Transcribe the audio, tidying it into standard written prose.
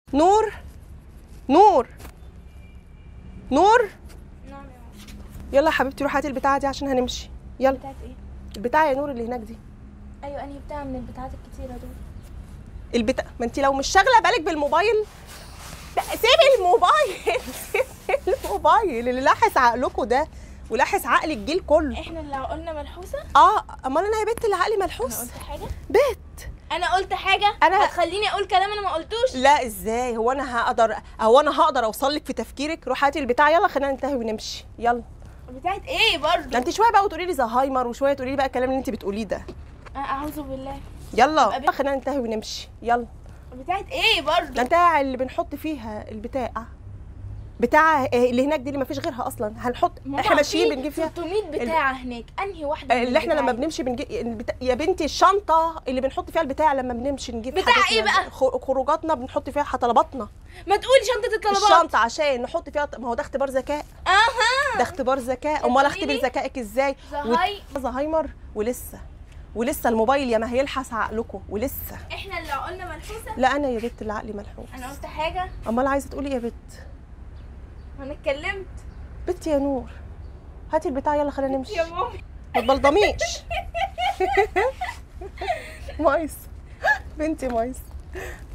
نور نور نور. نعم يا ماما. يلا يا حبيبتي روحي هاتي البتاعه دي عشان هنمشي. يلا. بتاعت ايه؟ البتاعه يا نور اللي هناك دي. ايوه انهي بتاع من البتاعات الكتيره دول؟ البتاع، ما انت لو مش شاغله بالك بالموبايل سيبي الموبايل. سيبي الموبايل اللي لاحس عقلكوا ده ولاحس عقل الجيل كله. احنا اللي قلنا ملحوسه؟ امال انا يا بنت اللي عقلي ملحوس؟ انا قلت حاجه؟ بت انا قلت حاجه؟ أنا هتخليني اقول كلام انا ما قلتوش؟ لا ازاي؟ هو انا هقدر اوصل لك في تفكيرك؟ روحي هاتي البتاع يلا خلينا ننتهي ونمشي. يلا. بتاعت ايه برضه؟ ده انت شويه بقى وتقولي لي زهايمر وشويه تقولي لي بقى الكلام اللي انت بتقوليه ده. اعوذ بالله. يلا خلينا ننتهي ونمشي. يلا. بتاعت ايه برضه؟ ده بتاع اللي بنحط فيها البتاع بتاع اللي هناك دي اللي ما فيش غيرها اصلا. هنحط احنا ماشيين بنجيب فيها 600 بتاعه هناك. انهي واحده اللي احنا لما بنمشي بنجيب يا بنتي الشنطه اللي بنحط فيها البتاع لما بنمشي نجيب بتاع ايه بقى؟ خروجاتنا بنحط فيها طلباتنا. ما تقولي شنطه الطلبات. الشنطه عشان نحط فيها، ما هو ده اختبار ذكاء. ده اختبار ذكاء. امال اختبر ذكائك ازاي؟ زهايمر ولسه الموبايل يا ما هيلحس عقلكم ولسه. احنا اللي قلنا ملحوسه؟ لا انا يا بنت اللي عقلي ملحوس. انا قلت حاجه؟ امال عايزه تقولي يا بنت؟ انا اتكلمت. بنتي يا نور هاتي البتاع يلا خلينا نمشي. يا مامي ما تبلضميش. مايس بنتي مايس.